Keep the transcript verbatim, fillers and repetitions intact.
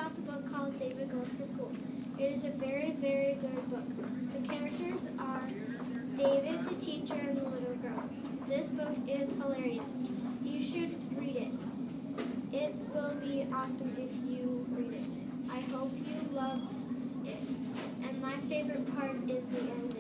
about the book called David Goes to School. It is a very, very good book. The characters are David, the teacher, and the little girl. This book is hilarious. You should read it. It will be awesome if you read it. I hope you love it. And my favorite part is the ending.